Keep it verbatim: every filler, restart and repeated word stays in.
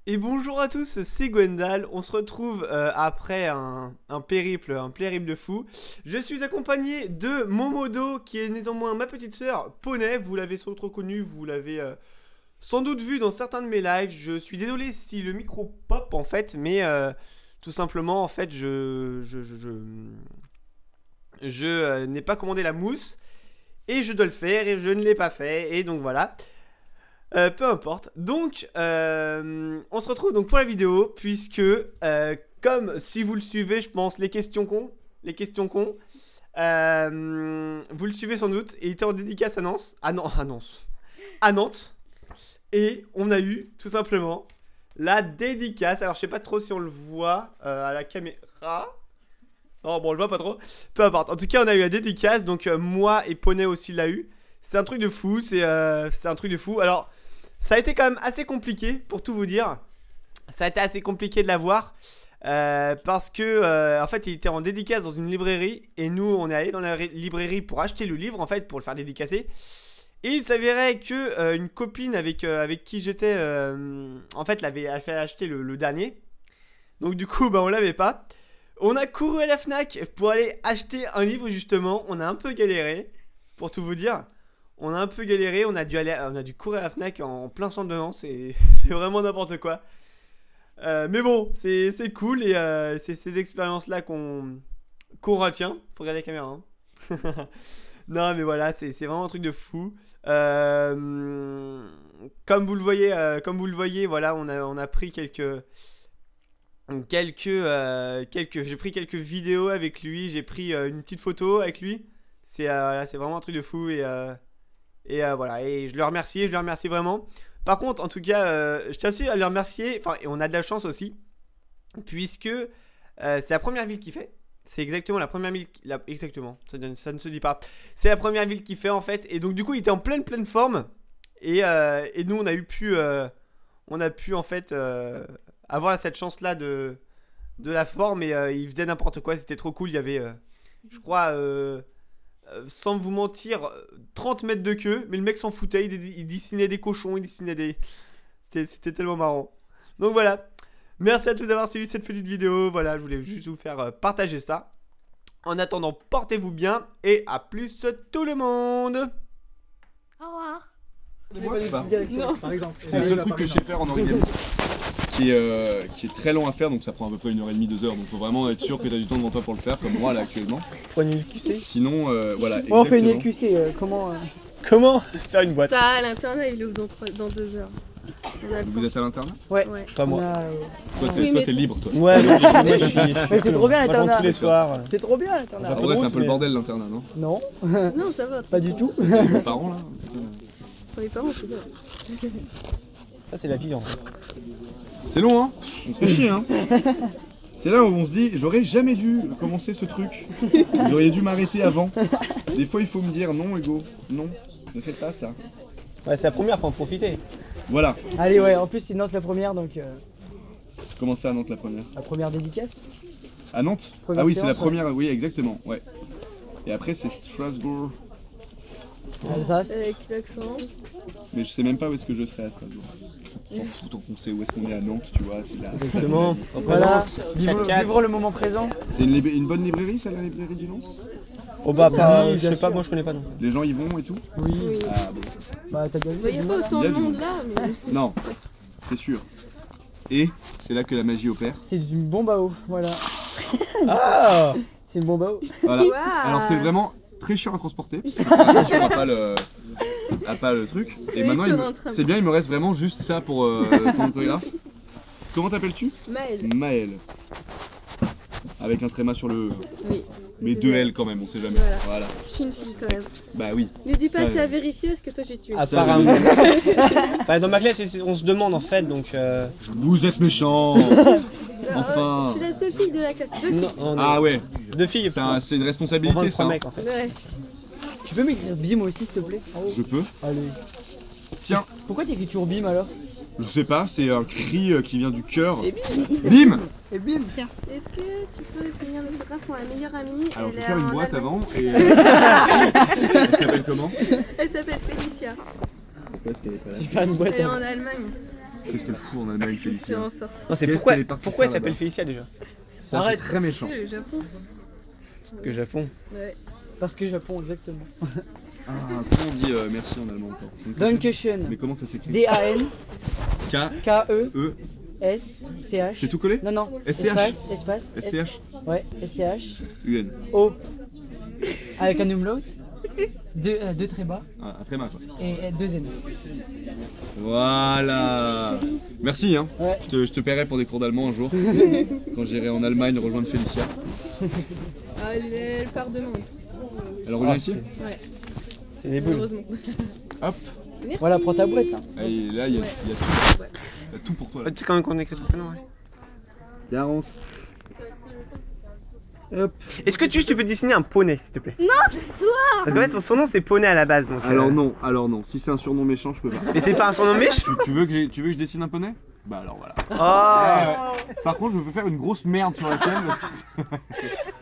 Et bonjour à tous, c'est Gwendal. On se retrouve euh, après un, un périple, un périple de fou. Je suis accompagné de Momodo, qui est néanmoins ma petite sœur Poney. Vous l'avez sans doute reconnu, vous l'avez euh, sans doute vu dans certains de mes lives. Je suis désolé si le micro pop en fait, mais euh, tout simplement en fait je je je, je, je euh, n'ai pas commandé la mousse et je dois le faire et je ne l'ai pas fait et donc voilà. Euh, peu importe. Donc, euh, on se retrouve donc pour la vidéo, puisque, euh, comme si vous le suivez, je pense, les questions cons, les questions cons, euh, vous le suivez sans doute, et il était en dédicace à Nantes, à, Nan- à Nantes, à Nantes, et on a eu, tout simplement, la dédicace. Alors, je sais pas trop si on le voit euh, à la caméra. Non, bon, on le voit pas trop. Peu importe. En tout cas, on a eu la dédicace, donc euh, moi et Poney aussi l'a eu. C'est un truc de fou, c'est euh, c'est un truc de fou. Alors, ça a été quand même assez compliqué, pour tout vous dire. Ça a été assez compliqué de l'avoir. Euh, parce que, euh, en fait, il était en dédicace dans une librairie. Et nous, on est allé dans la librairie pour acheter le livre, en fait, pour le faire dédicacer. Et il s'avérait que euh, une copine avec, euh, avec qui j'étais, euh, en fait, l'avait fait acheter le, le dernier. Donc, du coup, bah, on l'avait pas. On a couru à la Fnac pour aller acheter un livre, justement. On a un peu galéré, pour tout vous dire. On a un peu galéré, on a dû aller, on a dû courir à la Fnac en plein centre de Nantes, c'est vraiment n'importe quoi. Euh, mais bon, c'est cool et euh, c'est ces expériences-là qu'on qu'on retient. Faut regarder la caméra. Hein. Non, mais voilà, c'est vraiment un truc de fou. Euh, comme vous le voyez, euh, comme vous le voyez, voilà, on a, on a pris quelques, quelques, euh, quelques, j'ai pris quelques vidéos avec lui, j'ai pris euh, une petite photo avec lui. C'est euh, c'est vraiment un truc de fou et euh, Et euh, voilà, et je le remercie, je le remercie vraiment. Par contre, en tout cas, euh, je tiens aussi à le remercier. Enfin, et on a de la chance aussi, puisque euh, c'est la première ville qu'il fait. C'est exactement la première ville. La, exactement, ça, ça ne se dit pas. C'est la première ville qu'il fait en fait. Et donc, du coup, il était en pleine, pleine forme. Et, euh, et nous, on a eu pu, euh, on a pu en fait euh, avoir cette chance-là de, de la forme. Et euh, il faisait n'importe quoi, c'était trop cool. Il y avait, euh, je crois. Euh, sans vous mentir, trente mètres de queue, mais le mec s'en foutait, il, il dessinait des cochons, il dessinait des... C'était tellement marrant. Donc voilà, merci à tous d'avoir suivi cette petite vidéo, voilà, je voulais juste vous faire partager ça. En attendant, portez-vous bien, et à plus tout le monde. Au revoir. C'est le seul truc que je sais faire en origami. Qui est, euh, qui est très long à faire, donc ça prend à peu près une heure et demie, deux heures, donc faut vraiment être sûr que tu as du temps devant toi pour le faire, comme moi là actuellement. Pour une L Q C. Sinon, euh, voilà. Oh, on fait une L Q C, euh, comment euh... Comment faire une boîte? T'as l'internat, il ouvre dans, dans deux heures. Vous êtes à l'internat? Ouais. ouais. Pas moi. A, euh... Toi, t'es oui, mais... libre, toi. Ouais, mais moi je suis. Mais c'est trop bien l'internat. Tous les soirs. C'est trop bien l'internat. En vrai, c'est un peu le bordel l'internat, non? Non. Non, ça va. Pas du tout. Mes parents là? Pour les parents, c'est bien. Ça, c'est la vie en fait. C'est long, hein? On se fait chier, hein? C'est là où on se dit, j'aurais jamais dû commencer ce truc. Vous auriez dû m'arrêter avant. Des fois, il faut me dire non, Hugo, non, ne faites pas ça. Ouais, c'est la première, faut en profiter. Voilà. Allez, ouais, en plus, c'est Nantes la première, donc. Euh... Comment ça à Nantes la première? La première dédicace? À Nantes? Première Ah oui, c'est la séance, première, ouais. Oui, exactement, ouais. Et après, c'est Strasbourg. Alsace. Avec l'accent. Mais je sais même pas où est-ce que je serai à Strasbourg. On s'en fout tant qu'on sait où est-ce qu'on est à Nantes, tu vois, c'est là. Exactement. Voilà, vivre, vivre le moment présent. C'est une, une bonne librairie, ça, la librairie du Lens? Oh bah, pas, Oui, je sais bien pas, sûr. moi je connais pas non. Les gens y vont et tout? Oui. Oui. Ah bon. Bah, t'as déjà vu. Il n'y a pas autant Il y a de du monde monde. là, mais. Non, c'est sûr. Et c'est là que la magie opère. C'est une bombe à eau, voilà. Ah. C'est une bombe à eau. Voilà. Wow. Alors c'est vraiment très chiant à transporter, parce que l'application a pas le, a pas le truc. Et Oui, maintenant, tu il es dans me- le tram. c'est bien, il me reste vraiment juste ça pour euh, ton autographe. Comment t'appelles-tu? Maël. Maël. Avec un tréma sur le E. Oui. Mais deux L quand même, on sait jamais. Voilà. Voilà. Je suis une fille quand même. Bah oui. Ne dis pas Ça, ça à euh, vérifier parce que toi j'ai tué. Apparemment. Bah, dans ma classe, c'est- c'est- on se demande en fait, donc. Euh... Vous êtes méchants. Alors, Enfin. Je suis la seule fille de la classe. Deux filles. Non, on est- Ah ouais, Deux filles. c'est un- c'est une Pour responsabilité ça. vingt-trois hein. mecs en fait. Ouais. Tu peux m'écrire Bim aussi, s'il te plaît? en haut. Je peux. Allez. Tiens, Pourquoi t'écris toujours Bim alors? je sais pas, c'est un cri euh, qui vient du cœur. Bim. Et Bim. Est-ce que tu peux signer un autographe pour ma meilleure amie? Alors je Elle vais est faire une en boîte Allemagne. avant et... Elle s'appelle comment? Elle s'appelle Félicia. Pourquoi est-ce qu'elle est pas là? Tu fais une boîte. Elle est hein. en Allemagne. Qu'est-ce qu'elle fout en Allemagne, C'est Félicia? en sortie. Non, c'est Qu'est-ce pourquoi, qu'elle est partie pourquoi elle faire s'appelle là-bas? Félicia déjà? Ça, c'est Arrête. très méchant. C'est le Japon. Parce que Japon. Ouais. Parce que Japon, exactement. Ah, comment on dit euh, merci en allemand encore? Dankeschön. Mais comment ça s'écrit? D A N K K E E S C H. C'est tout collé? Non, non. S C H. Espace, espace. S C H Ouais, S C H. U N. O. Avec un umlaut. Deux, euh, deux très bas. Ah, un tréma quoi. Et euh, deux N. Voilà. Merci hein. Ouais. Je te, je te paierai pour des cours d'allemand un jour. Quand j'irai en Allemagne rejoindre Félicia. Ah, elle, elle part demain. Elle revient Ah, ici? Ouais, C'est des boules. heureusement. Hop. Merci. Voilà, prends ta boîte. Hein. Ah, et là il y a, Ouais. il y a tout. Il y a tout pour toi là. Ah, tu sais quand même qu'on écrit son prénom, ouais. Garance. Hop. Est-ce que tu, tu peux dessiner un poney, s'il te plaît? Non, c'est toi. Parce qu'en fait, son surnom c'est poney à la base, donc. Alors euh, non, alors non. Si c'est un surnom méchant, je peux pas. Mais c'est pas un surnom méchant. Tu, tu veux que j'ai- tu veux que je dessine un poney? Bah alors voilà. Oh. Par contre, je peux faire une grosse merde sur la tienne parce que